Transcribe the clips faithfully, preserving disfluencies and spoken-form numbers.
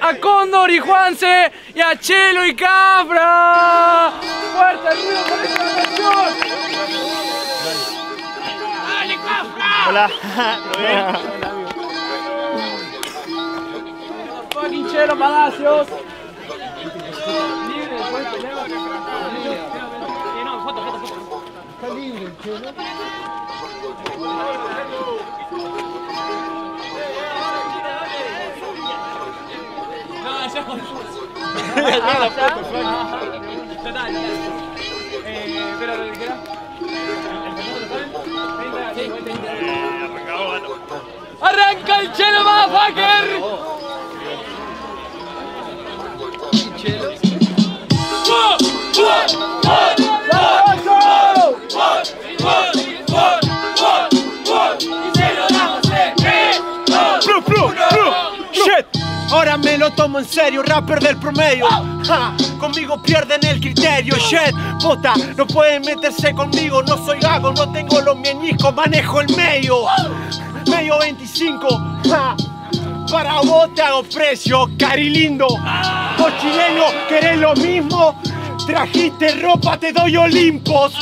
a Cóndor y Juanse y a Chelo y Cafra. ¡Fuerte el ruido por esta canción! ¡Dale, Cafra! Hola, ¿todo bien? Fucking Chelo Palacios. Libre, después pelea. No, foto, foto, foto. Está libre el Chelo. No, ya con ya la foto, ya está, ya. Eh, espera, ¿lo que era? ¡Arranca el Chelo, motherfucker! Chelo. Shit, ahora me lo tomo en serio, rapper del promedio. Ja, conmigo pierden el criterio. Shit, puta, no pueden meterse conmigo. No soy gago, no tengo los meñiscos, manejo el medio. Medio veinticinco. Ja. Para vos te hago precio, cari lindo. Vos chileno, ¿querés lo mismo? Trajiste ropa, te doy Olimpos.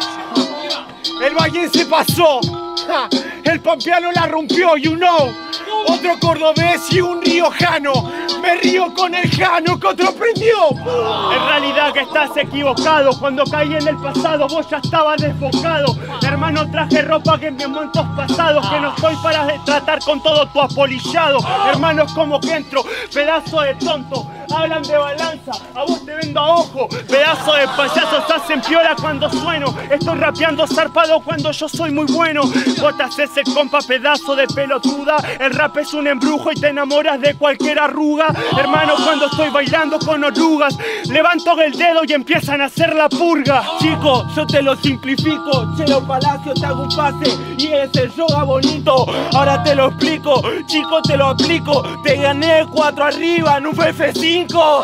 El Valle se pasó. Ja, el pampeano la rompió, you know. Otro cordobés y un riojano. Me río con el Jano que otro prendió. En realidad que estás equivocado. Cuando caí en el pasado vos ya estabas desbocado. Hermano, traje ropa que en mis momentos pasados. Que no estoy para tratar con todo tu apolillado. Hermanos como que entro, pedazo de tonto. Hablan de balanza, a vos te vendo a ojo. Pedazo de payasos hacen piola cuando sueno. Estoy rapeando zarpado cuando yo soy muy bueno. Vos te haces el compa pedazo de pelotuda. El rap es un embrujo y te enamoras de cualquier arruga. Hermano, cuando estoy bailando con orugas, levanto el dedo y empiezan a hacer la purga. Chico, yo te lo simplifico. Chelo Palacio, te hago un pase y es el yoga bonito. Ahora te lo explico, chico, te lo aplico. Te gané cuatro arriba en un F cinco.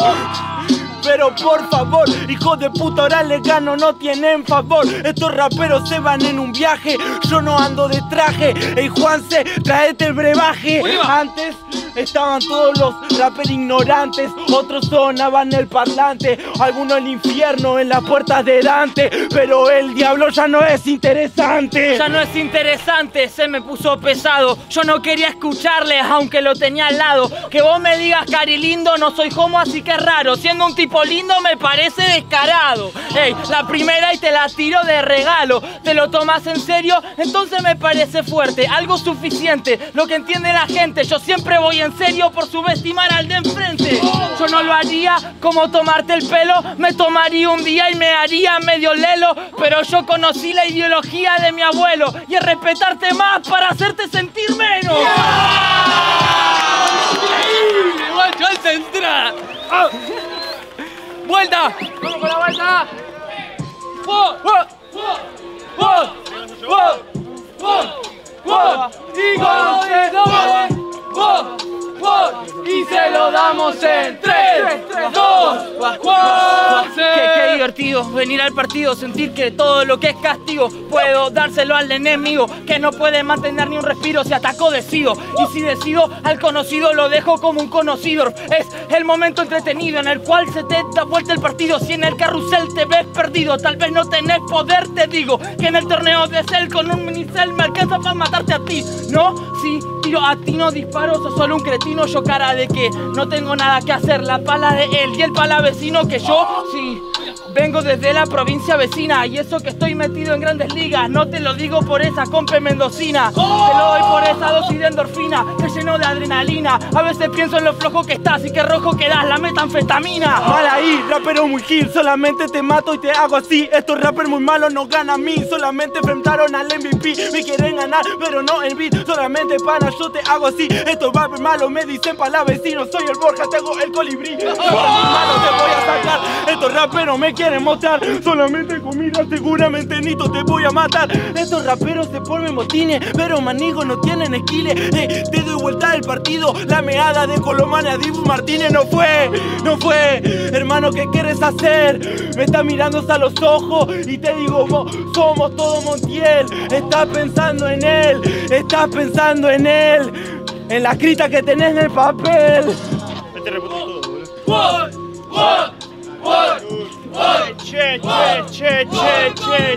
Pero por favor, hijos de puta, ahora les gano, no tienen favor. Estos raperos se van en un viaje, yo no ando de traje. Ey Juanse, traete el brebaje. Antes estaban todos los rappers ignorantes, otros sonaban el parlante, algunos el infierno en las puertas de Dante. Pero el diablo ya no es interesante. Ya no es interesante, se me puso pesado. Yo no quería escucharles, aunque lo tenía al lado. Que vos me digas cari lindo, no soy homo, así que es raro. Siendo un tipo lindo me parece descarado. Ey, la primera y te la tiro de regalo. Te lo tomas en serio, entonces me parece fuerte. Algo suficiente, lo que entiende la gente. Yo siempre voy en serio por subestimar al de enfrente. Yo no lo haría como tomarte el pelo. Me tomaría un día y me haría medio lelo. Pero yo conocí la ideología de mi abuelo y es respetarte más para hacerte sentir menos. ¡Increíble, guacho! ¡Al central! ¡Ah! ¡Vuelta! ¡Vamos con la vuelta! ¡Wow! ¡Wow! ¡Wow! ¡Wow! ¡Wow! ¡Wow! ¡Y con ¡wow! ¡Wow! Y se lo damos en tres, dos, uno. Qué, qué divertido venir al partido, sentir que todo lo que es castigo puedo dárselo al enemigo, que no puede mantener ni un respiro, si atacó decido. Y si decido al conocido lo dejo como un conocido. Es el momento entretenido en el cual se te da vuelta el partido. Si en el carrusel te ves perdido, tal vez no tenés poder, te digo que en el torneo de Cell con un minicel me alcanza para matarte a ti. No, si tiro a ti no disparo, sos solo un cretino. Yo cara de que no tengo nada que hacer, la pala de él y el pala vecino, que yo sí vengo desde la provincia vecina y eso que estoy metido en grandes ligas. No te lo digo por esa compa mendocina, te lo doy por esa dosis de endorfina que lleno de adrenalina. A veces pienso en lo flojo que estás y qué rojo quedas, la metanfetamina. Mal ahí, rapero muy kill, solamente te mato y te hago así. Estos rappers muy malos no ganan a mí, solamente enfrentaron al M V P. Me quieren ganar, pero no en beat, solamente pana, yo te hago así. Estos rappers malos me dicen pa' la vecino, soy el Borja, te hago el colibrí. Por mis manos te voy a sacar, estos raperos me quieren mostrar, solamente comida, seguramente Nito te voy a matar. Estos raperos se ponen motines, pero manigo no tienen esquiles. Eh, te doy vuelta el partido, la meada de Colomán a Dibu Martínez no fue, no fue. Hermano, ¿qué quieres hacer? Me estás mirando a los ojos y te digo, somos todo Montiel. Estás pensando en él, estás pensando en él, en la escrita que tenés en el papel. che, che, che, che, che,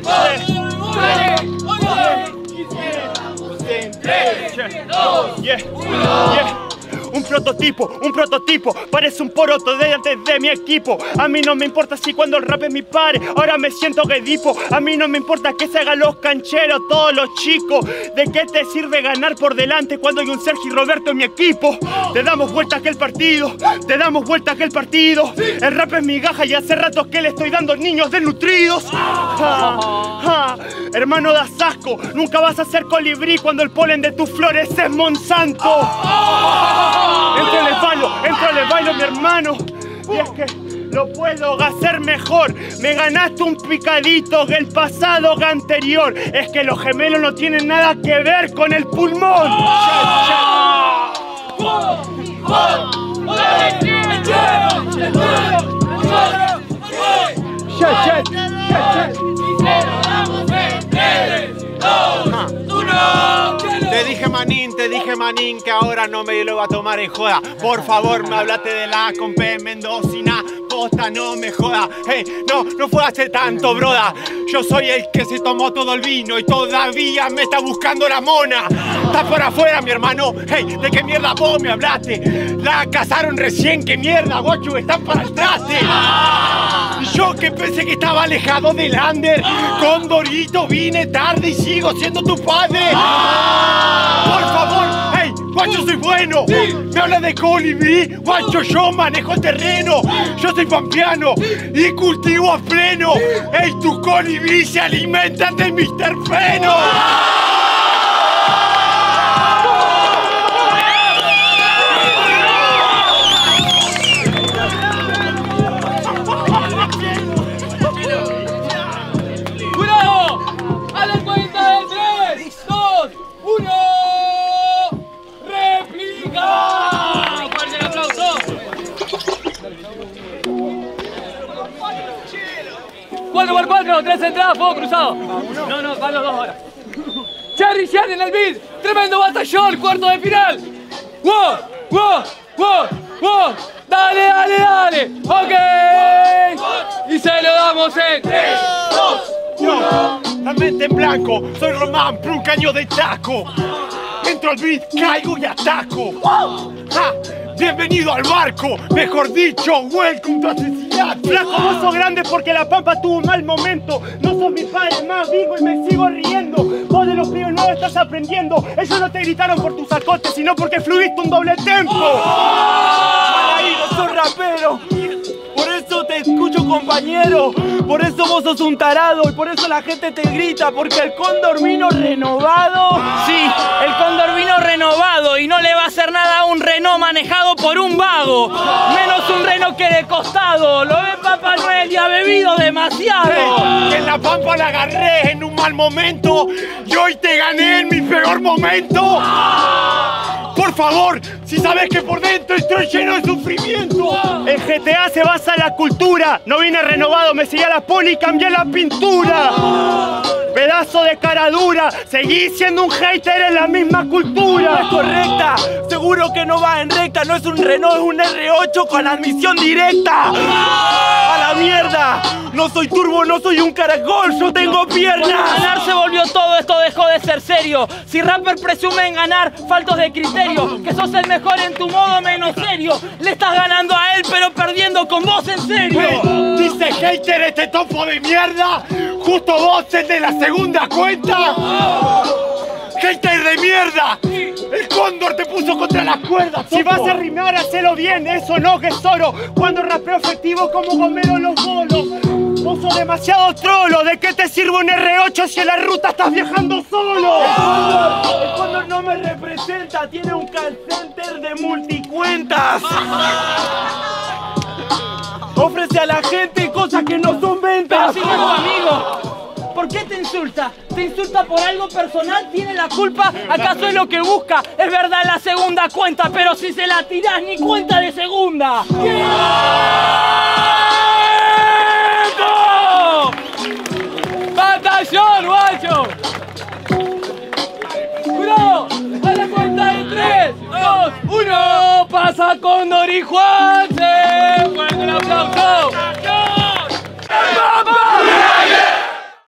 che. Yeah, yeah. Un prototipo, un prototipo, parece un poroto delante de mi equipo. A mí no me importa si cuando el rap es mi padre, ahora me siento que dipo. A mí no me importa que se hagan los cancheros, todos los chicos. ¿De qué te sirve ganar por delante cuando hay un Sergio Roberto en mi equipo? Te damos vuelta que el partido, te damos vuelta que el partido. El rap es mi gaja y hace rato que le estoy dando niños desnutridos. Ja, ja. Hermano, das asco, nunca vas a ser colibrí cuando el polen de tus flores es Monsanto. Entro en el bailo, entro en el bailo, mi hermano. Y es que lo puedo hacer mejor. Me ganaste un picadito que el pasado que anterior. Es que los gemelos no tienen nada que ver con el pulmón. Te dije manín, te dije manín que ahora no me lo va a tomar en joda. Por favor, me hablaste de la compe mendocina. Posta, no me joda. Hey, no, no fue hace tanto, broda. Yo soy el que se tomó todo el vino y todavía me está buscando la mona. Está por afuera, mi hermano. Hey, ¿de qué mierda vos me hablaste? La casaron recién, ¿qué mierda, guacho? Están para el traste. Yo que pensé que estaba alejado del under. Con Dorito vine tarde y sigo siendo tu padre. Por favor, hey, guacho, soy bueno. Me habla de colibrí, guacho, yo manejo el terreno. Yo soy pampeano y cultivo a pleno. Hey, tus colibrí se alimentan de mis terpenos. cuatro por cuatro, tres entradas, fuego cruzado. No, no, van los dos ahora. Cherry Shen en el beat. Tremendo batallón, cuarto de final. ¡Wow! ¡Wow! ¡Wow! ¡Wow! ¡Dale, dale, dale! ¡Ok! Y se lo damos en tres, dos, uno. La mente en blanco, soy Román, por un caño de taco. Entro al beat, caigo y ataco. ¡Ja! Bienvenido al barco, mejor dicho, welcome to asesinato. Flaco, vos sos grande porque la Pampa tuvo un mal momento. No sos mi padre más vivo y me sigo riendo. Vos de los pibes no estás aprendiendo. Ellos no te gritaron por tus sacotes, sino porque fluiste un doble tempo. Ahí no sos rapero. Por eso te escucho, compañero. Por eso vos sos un tarado y por eso la gente te grita. Porque el cóndor vino renovado. Sí, el cóndor vino renovado y no le va a hacer nada a un Renault manejado por un vago. Menos un Renault que de costado. Lo ve Papá Noel y ha bebido demasiado. Que en la Pampa la agarré en un mal momento y hoy te gané en mi peor momento. Por favor, si sabes que por dentro estoy lleno de sufrimiento. El G T A se basa en la cultura. No vine renovado, me seguí a la poli y cambié la pintura. Pedazo de cara dura, seguí siendo un hater en la misma cultura. Es correcta, seguro que no va en recta. No es un Renault, es un R ocho con admisión directa. A la mierda, no soy turbo, no soy un caracol, yo tengo piernas. Ganar se volvió todo, esto dejó de ser serio. Si rapper presume en ganar, faltos de criterio. Que sos el mejor en tu modo menos serio. Le estás ganando a él pero perdiendo con vos en serio. Hey, dice hater este topo de mierda. Justo vos el de la segunda cuenta. ¡Hater de mierda! ¡El cóndor te puso contra las cuerdas! Si vas a rimar, hacelo bien, eso no que es oro. Cuando rapeo efectivo como Gomero los bolos. Vos sos demasiado trolo, ¿de qué te sirve un R ocho si en la ruta estás viajando solo? El cóndor, el cóndor no me representa, tiene un call center de multicuentas. Ofrece a la gente cosas que no son ventas. Pero si no es tu amigo, ¿por qué te insulta? ¿Te insulta por algo personal? ¿Tiene la culpa? ¿Acaso es lo que busca? Es verdad la segunda cuenta, pero si se la tirás ni cuenta de segunda. ¡Batallón, guacho! ¡Jurado! ¡A la cuenta de tres, dos, uno! ¡Pasa Cóndor y Juanse!